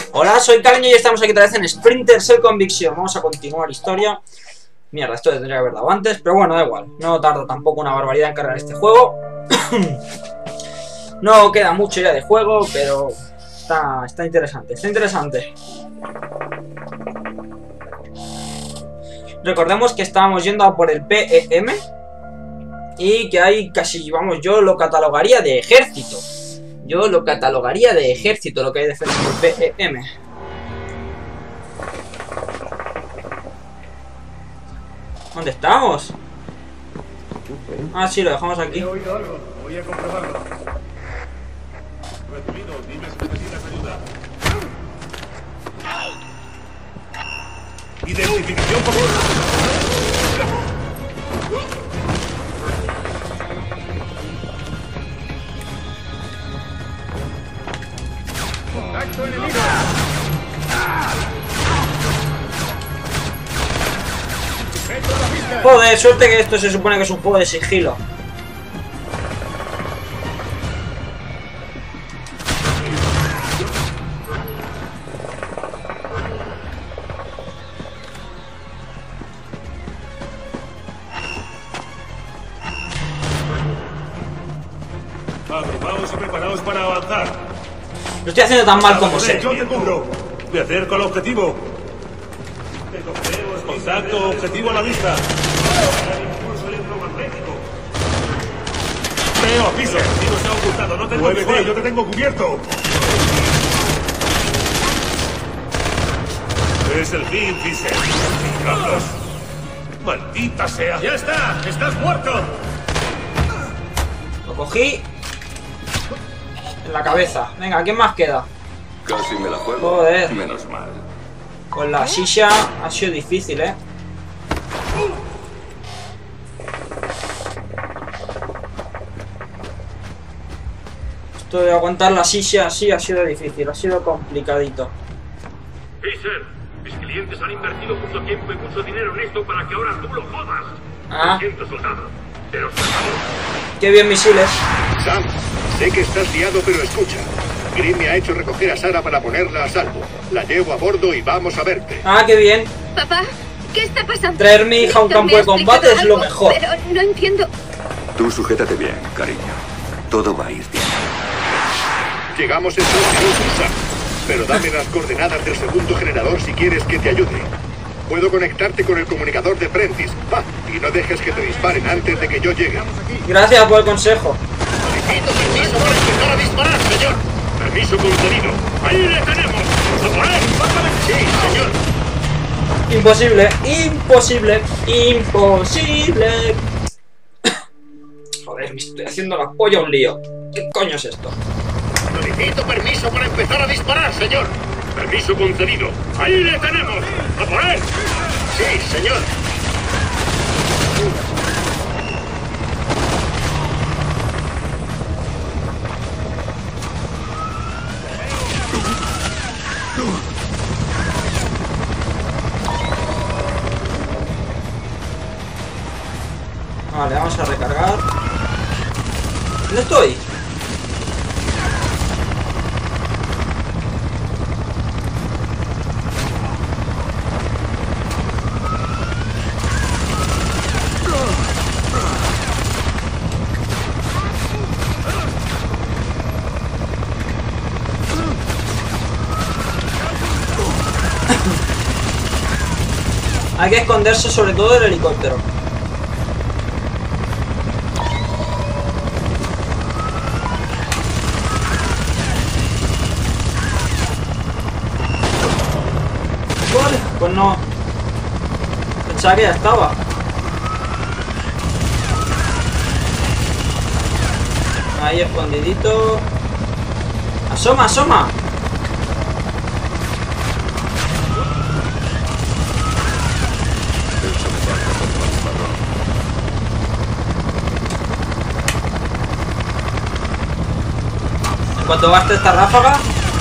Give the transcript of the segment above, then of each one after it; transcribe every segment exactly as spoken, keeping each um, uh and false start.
Hola, soy Cariño y estamos aquí otra vez en Splinter Cell Conviction. Vamos a continuar historia. Mierda, esto tendría que haber dado antes, pero bueno, da igual. No tarda tampoco una barbaridad en cargar este juego. No queda mucho ya de juego, pero está, está interesante, está interesante. Recordemos que estábamos yendo a por el P E M y que hay casi, vamos, yo lo catalogaría de ejército. Yo lo catalogaría de ejército, lo que hay de frente del P E M. ¿Dónde estamos? Ah, sí, lo dejamos aquí. He oído algo, voy a comprobarlo. Recibido, dime si necesitas ayuda. Identificación por contacto enemigo. Joder, suerte que esto se supone que es un juego de sigilo. Agrupaos y preparaos para avanzar. Lo estoy haciendo tan mal como sé. Yo te cubro. Me acerco al objetivo. Contacto, objetivo a la vista. Impulso electromagnético. Veo, piso. El objetivo se ha ocultado, no tengo visual. Yo te tengo cubierto. Es el fin, Fisher. Fijaos. Maldita sea. Ya está, estás muerto. Lo cogí en la cabeza. Venga, ¿quién más queda? Casi me la juego. Joder. Menos mal. Con la silla ha sido difícil, ¿eh? Esto de aguantar la silla así ha sido difícil, ha sido complicadito. Fisher, mis clientes han invertido mucho tiempo y mucho dinero en esto para que ahora tú lo jodas. Ah. Lo siento, soldado, pero se acabó. Qué bien misiles. Sam, sé que estás liado, pero escucha. Grim me ha hecho recoger a Sara para ponerla a salvo. La llevo a bordo y vamos a verte. Ah, qué bien. Papá, ¿qué está pasando? Traer mi hija a un Víctor campo me ha de combate explicado es lo algo, mejor. Pero no entiendo. Tú sujétate bien, cariño. Todo va a ir bien. Llegamos en dos minutos, Sam. Pero dame las coordenadas del segundo generador si quieres que te ayude. Puedo conectarte con el comunicador de Prentice. Va, y no dejes que te disparen antes de que yo llegue. Gracias por el consejo. Solicito permiso para empezar a disparar, señor. Permiso concedido. ¡Ahí le tenemos! ¡A por él! Sí, señor. Imposible, imposible, imposible. Joder, me estoy haciendo la polla un lío. ¿Qué coño es esto? Solicito permiso para empezar a disparar, señor. Permiso concedido. ¡Ahí le tenemos! ¡A por él! Sí, señor. Vale, vamos a recargar. ¿Dónde estoy? Hay que esconderse sobre todo del helicóptero. Vale, pues no. Pensaba que ya estaba. Ahí escondidito. Asoma, asoma. Cuando gaste esta ráfaga.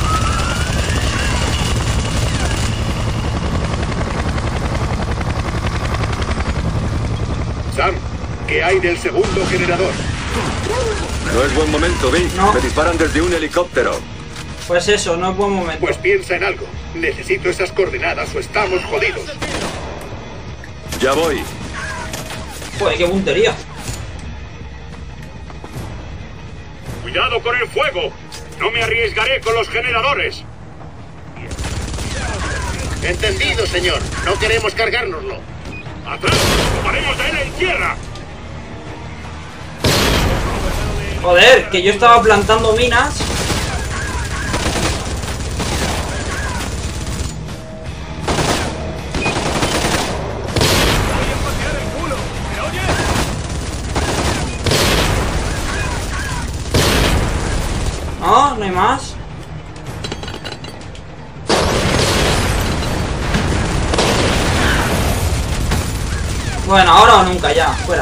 Sam, ¿qué hay del segundo generador? No es buen momento, Vic. No. Me disparan desde un helicóptero. Pues eso, no es buen momento. Pues piensa en algo. Necesito esas coordenadas o estamos jodidos. Ya voy. Joder, qué puntería. ¡Cuidado con el fuego! ¡No me arriesgaré con los generadores! Entendido, señor. No queremos cargárnoslo. ¡Atrás! ¡Tomaremos de él en tierra! Joder, que yo estaba plantando minas. No, no hay más. Bueno, ahora o nunca, ya, fuera.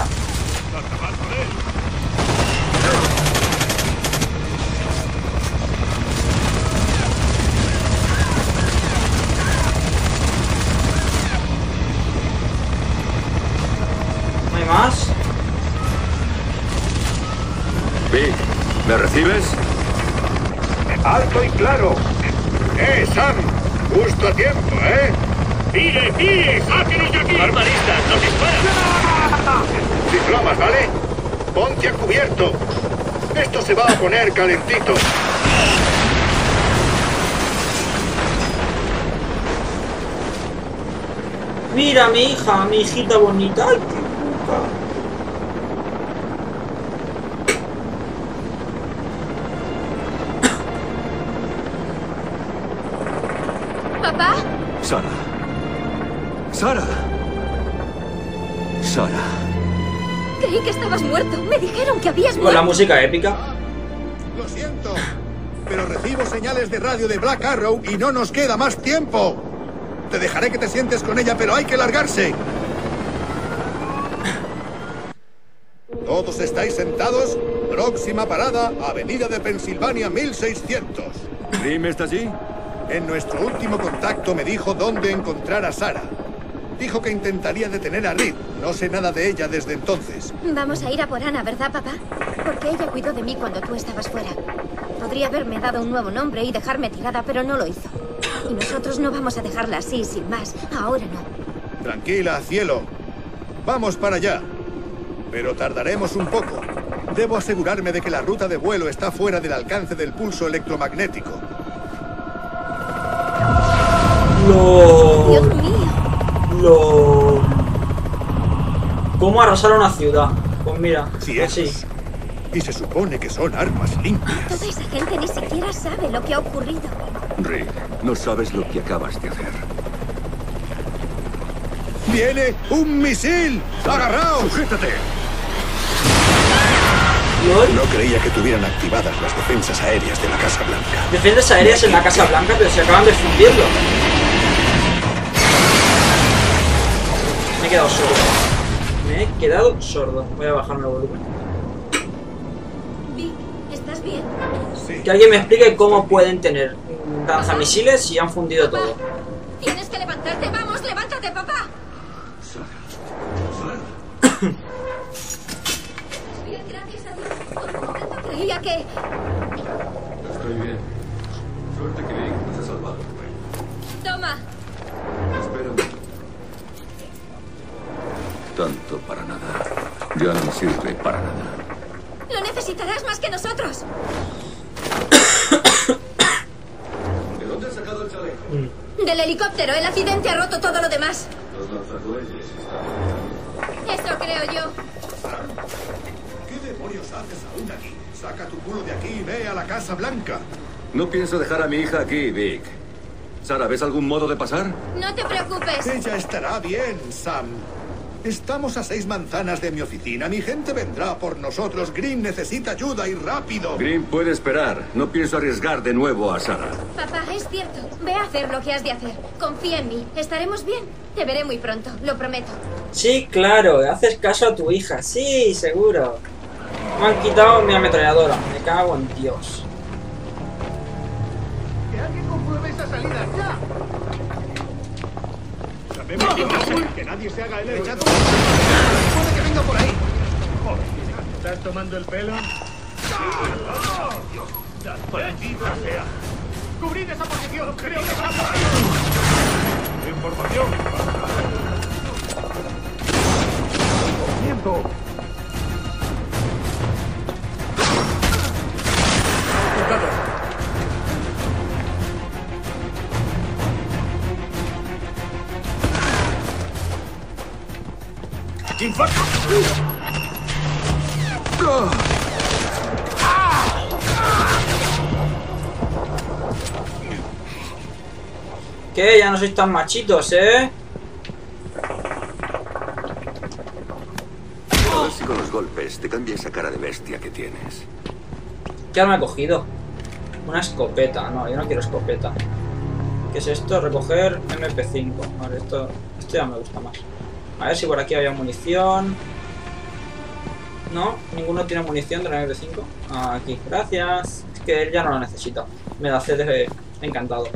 ¿No hay más? Vic, ¿me recibes? Alto y claro. ¡Eh, Sam! Justo a tiempo, ¿eh? ¡Tire, tire! ¡Sáquenos de aquí! ¡Armaristas, nos disparan! Diplomas, ¿vale? Ponte a cubierto. Esto se va a poner calentito. Mira, mi hija, mi hijita bonita. Ay, qué puta. ¿Papá? Sara. Sara. Sara. Creí que estabas muerto. Me dijeron que habías Con la muerto. música épica. Lo siento, pero recibo señales de radio de Black Arrow y no nos queda más tiempo. Te dejaré que te sientes con ella, pero hay que largarse. ¿Todos estáis sentados? Próxima parada, Avenida de Pensilvania mil seiscientos. ¿Dime, está allí? En nuestro último contacto me dijo dónde encontrar a Sara. Dijo que intentaría detener a Reed. No sé nada de ella desde entonces. Vamos a ir a por Ana, ¿verdad, papá? Porque ella cuidó de mí cuando tú estabas fuera. Podría haberme dado un nuevo nombre y dejarme tirada, pero no lo hizo. Y nosotros no vamos a dejarla así, sin más. Ahora no. Tranquila, cielo. Vamos para allá. Pero tardaremos un poco. Debo asegurarme de que la ruta de vuelo está fuera del alcance del pulso electromagnético. Lo... Dios mío. Lo... ¿Cómo arrasar una ciudad? Pues mira, Cielos. así. Y se supone que son armas limpias. Toda esa gente ni siquiera sabe lo que ha ocurrido. Rick, no sabes lo que acabas de hacer. ¡Viene un misil! ¡Agarraos! ¡Sujétate! ¿Lol? No creía que tuvieran activadas las defensas aéreas de la Casa Blanca. Defensas aéreas en la Casa Blanca, pero se acaban de fundirlo. Me he quedado sordo. Me he quedado sordo. Voy a bajarme el volumen. Vic, ¿estás bien? Sí. Que alguien me explique cómo pueden tener lanzamisiles si han fundido todo. Tienes que levantarte. Vamos, levántate, papá. Bien, gracias a Dios. Por un momento creía que... Estoy bien. Suerte que Vic nos ha salvado. Toma. Espérame. Tanto para nada. Ya no sirve para nada. Lo necesitarás más que nosotros. ¿De dónde has sacado el chaleco? Del helicóptero. El accidente ha roto todo lo demás. Los lanzacohetes están... Eso creo yo. ¿Qué demonios haces aún aquí? Saca tu culo de aquí y ve a la Casa Blanca. No pienso dejar a mi hija aquí, Vic. Sara, ¿ves algún modo de pasar? No te preocupes. Ella estará bien, Sam. Estamos a seis manzanas de mi oficina. Mi gente vendrá por nosotros. Green necesita ayuda y rápido. Green puede esperar. No pienso arriesgar de nuevo a Sara. Papá, es cierto. Ve a hacer lo que has de hacer. Confía en mí. Estaremos bien. Te veré muy pronto, lo prometo. Sí, claro, haces caso a tu hija. Sí, seguro. Me han quitado mi ametralladora. Me cago en Dios. Que alguien compruebe esa salida ya. Que nadie se haga el héroe. Puede que venga por ahí. ¿Estás tomando el pelo? ¡Maldita sea! ¡Cubrid esa posición! ¡Creo que está... ¡Información! ¡Tiempo! ¡Infarto! ¿Qué? Ya no sois tan machitos, ¿eh? A ver si con los golpes te cambia esa cara de bestia que tienes. ¿Qué arma he cogido? Una escopeta. No, yo no quiero escopeta. ¿Qué es esto? Recoger eme pe cinco. Vale, esto, esto ya me gusta más. A ver si por aquí había munición. No, ninguno tiene munición de la eme pe cinco. Ah, aquí, gracias. Es que él ya no lo necesita. Me da C D encantado.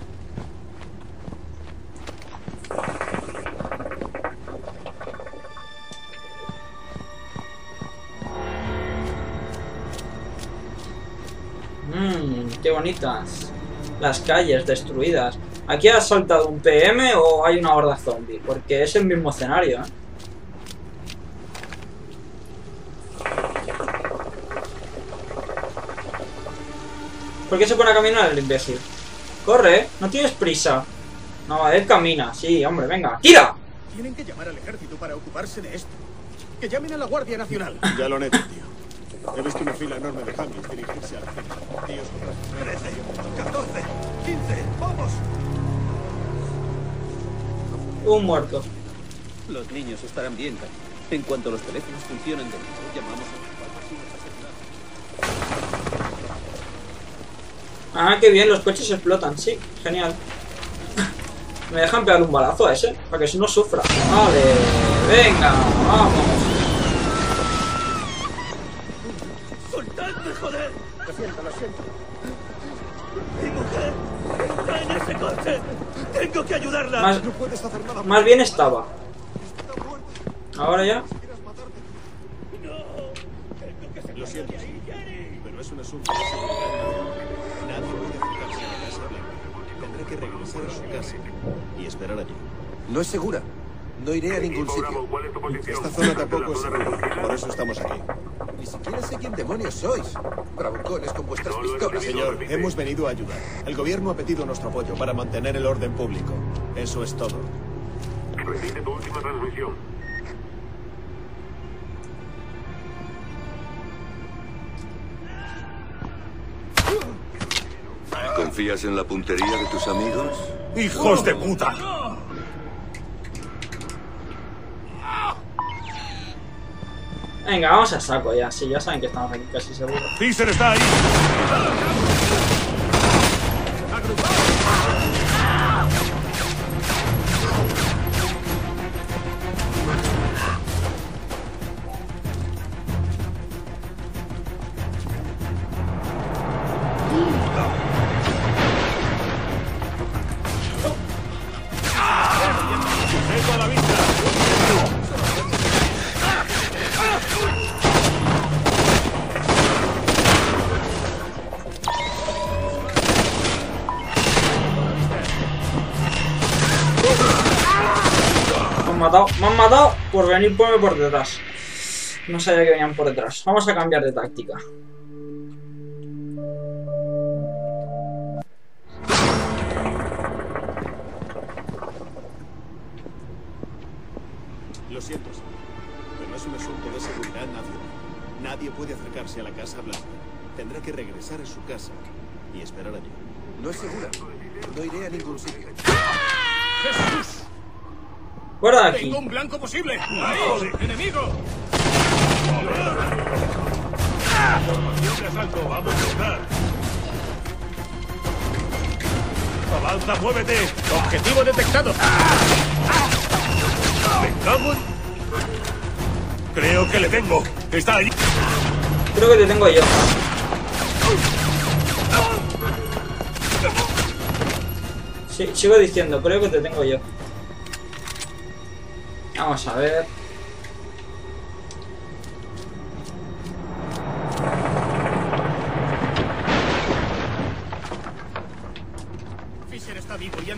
Mmm, qué bonitas. Las calles destruidas. ¿Aquí ha saltado un pe eme o hay una horda zombie? Porque es el mismo escenario, ¿eh? ¿Por qué se pone a caminar el imbécil? ¡Corre! ¡No tienes prisa! No, él camina. Sí, hombre, venga. ¡Tira! Tienen que llamar al ejército para ocuparse de esto. Que llamen a la Guardia Nacional. Ya lo han hecho, tío. He visto una fila enorme de zombies dirigirse al centro. Tíos, trece, catorce, quince, ¡vamos! Un muerto. Los niños estarán bien. En cuanto los teléfonos funcionen de nuevo, llamamos a los padres y nos aseguran. Ah, qué bien, los coches explotan. Sí, genial. Me dejan pegar un balazo a ese, para que si no sufra. Vale, venga, vamos. ¡Soltadme, joder! Lo siento, lo siento. ¡Mi mujer está en ese coche! ¡Tengo que ayudarla! Más, no puedes hacer nada. más bien estaba. Ahora ya. Lo siento, pero es un asunto de seguridad. Nadie puede acercarse a la Casa Blanca. Tendrá que regresar a su casa y esperar allí. No es segura. No iré a ningún sitio. Esta zona tampoco es segura. Por eso estamos aquí. Ni siquiera sé quién demonios sois. Bravucones con vuestras pistolas. Señor, hemos venido a ayudar. El gobierno ha pedido nuestro apoyo para mantener el orden público. Eso es todo. Repite tu última transmisión. ¿Confías en la puntería de tus amigos? ¡Hijos de puta! Venga, vamos a saco ya. Sí, ya saben que estamos aquí casi seguros. ¡Freezer está ahí! ¡Eso a la vista! Me han matado, me han matado por venir por, por detrás. No sabía que venían por detrás. Vamos a cambiar de táctica. Lo siento, señor, pero es un asunto de seguridad nacional. Nadie puede acercarse a la Casa Blanca. Tendrá que regresar a su casa y esperar allí. No es segura. No iré a ningún sitio. ¡Jesús! Fuera de aquí. ¡Tengo un blanco posible! ¡Ahí! ¡Enemigo! ¡Formación de asalto! ¡Vamos a entrar! ¡Avanza, muévete! ¡Objetivo detectado! ¡Me cago en... Creo que le tengo. Está ahí. Creo que te tengo yo. Sí, sigo diciendo, creo que te tengo yo. Vamos a ver.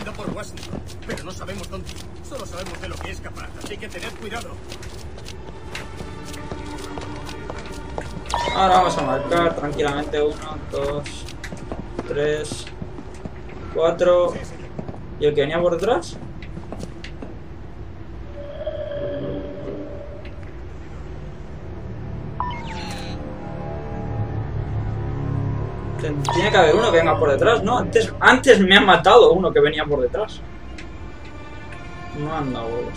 yendo por Washington, pero no sabemos dónde. Solo sabemos de lo que es capaz, así que tened cuidado. Ahora vamos a marcar tranquilamente. Uno, dos, tres, cuatro. ¿Y el que venía por detrás? Tiene que haber uno que venga por detrás, ¿no? Antes, antes me ha matado uno que venía por detrás. No anda, huevos.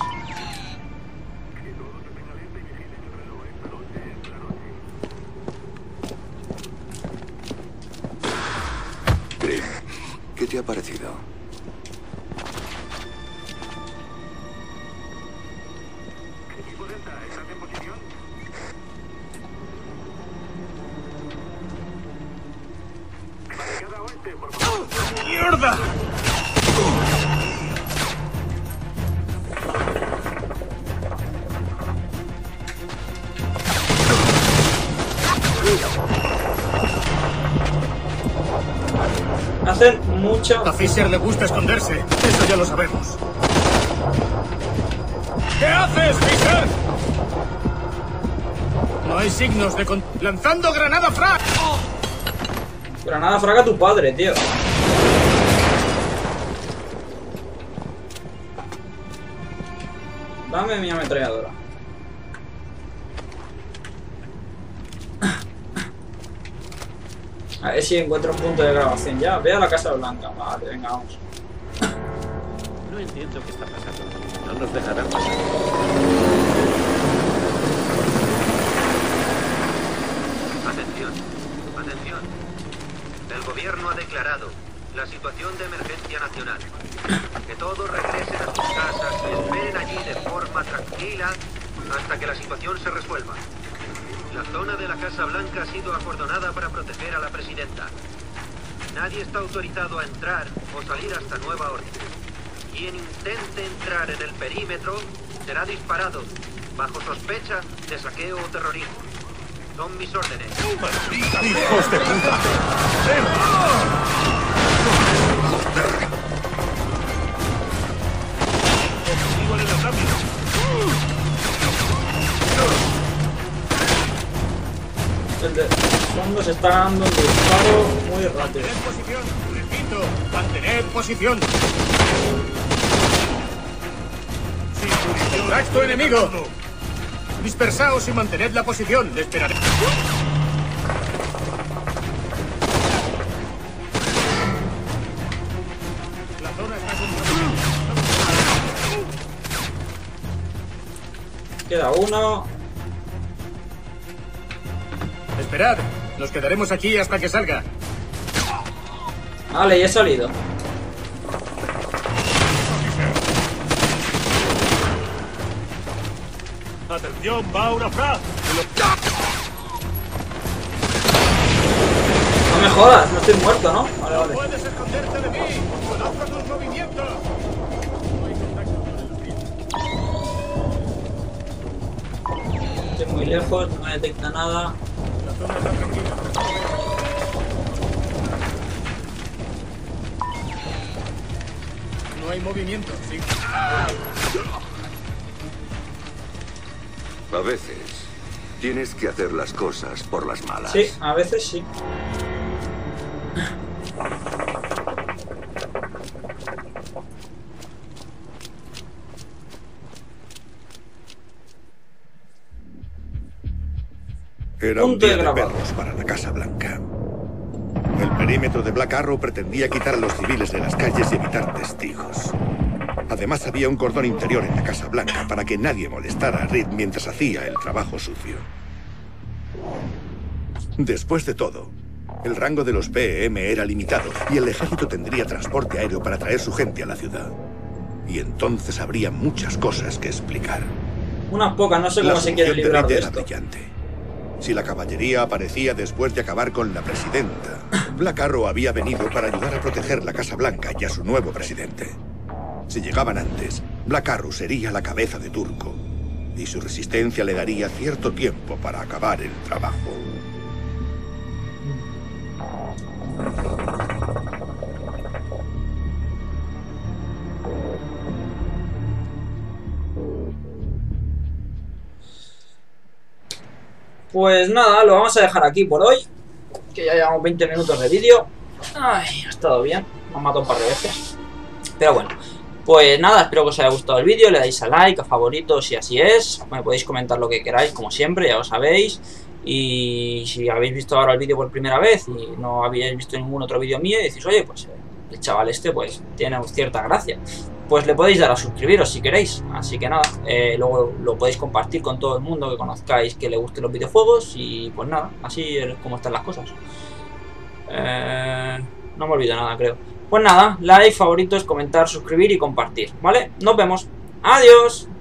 Grim, ¿qué te ha parecido? ¡Mierda! Hacen mucho. A Fisher le gusta esconderse, eso ya lo sabemos. ¿Qué haces, Fisher? No hay signos de con... ¡Lanzando granada frag! Granada fraga a tu padre, tío. Dame mi ametralladora. A ver si encuentro un punto de grabación ya. Ve a la Casa Blanca. Vale, venga, vamos. No entiendo qué está pasando. No nos dejarán pasar. Atención, atención. El gobierno ha declarado la situación de emergencia nacional. Que todos regresen a sus casas y esperen allí de forma tranquila hasta que la situación se resuelva. La zona de la Casa Blanca ha sido acordonada para proteger a la presidenta. Nadie está autorizado a entrar o salir hasta nueva orden. Quien intente entrar en el perímetro será disparado bajo sospecha de saqueo o terrorismo. Son mis órdenes. ¡Hijos de puta! ¡Objetivo de los lápidas! El de fondo se está dando un disparo muy rápido. Mantened posición, repito, mantened posición. ¡Contacto enemigo! Dispersaos y mantened la posición, le esperaré. La zona está controlada. Queda uno. Esperad, nos quedaremos aquí hasta que salga. Vale, ya he salido. Atención, va una frase. No me jodas, no estoy muerto, ¿no? Vale, No vale. puedes esconderte de mí. Conozco tus movimientos. No hay contacto con el río. Estoy muy lejos, no me detecta nada. La zona está tranquila. No hay movimiento, sí. A veces tienes que hacer las cosas por las malas. Sí, a veces sí. Era un Punto de día de grabado. perros para la Casa Blanca. El perímetro de Black Arrow pretendía quitar a los civiles de las calles y evitar testigos. Además, había un cordón interior en la Casa Blanca para que nadie molestara a Reed mientras hacía el trabajo sucio. Después de todo, el rango de los P M era limitado y el ejército tendría transporte aéreo para traer su gente a la ciudad. Y entonces habría muchas cosas que explicar. Unas pocas, no sé cómo La se quiere solución de librar de Reed era esto. brillante. Si la caballería aparecía después de acabar con la presidenta, Black Arrow había venido para ayudar a proteger la Casa Blanca y a su nuevo presidente. Si llegaban antes, Black Arrow sería la cabeza de turco, y su resistencia le daría cierto tiempo para acabar el trabajo. pues nada, lo vamos a dejar aquí por hoy. Que ya llevamos veinte minutos de vídeo. Ay, ha estado bien. Me han matado un par de veces. Pero bueno, pues nada, espero que os haya gustado el vídeo. Le dais a like, a favoritos si así es. Me podéis comentar lo que queráis, como siempre, ya lo sabéis. Y si habéis visto ahora el vídeo por primera vez y no habéis visto ningún otro vídeo mío y decís, oye, pues el chaval este pues tiene cierta gracia, pues le podéis dar a suscribiros si queréis. Así que nada, eh, luego lo podéis compartir con todo el mundo que conozcáis que le gusten los videojuegos. Y pues nada, así es como están las cosas. eh, No me olvido nada, creo. Pues nada, like, favoritos, comentar, suscribir y compartir, ¿vale? Nos vemos. Adiós.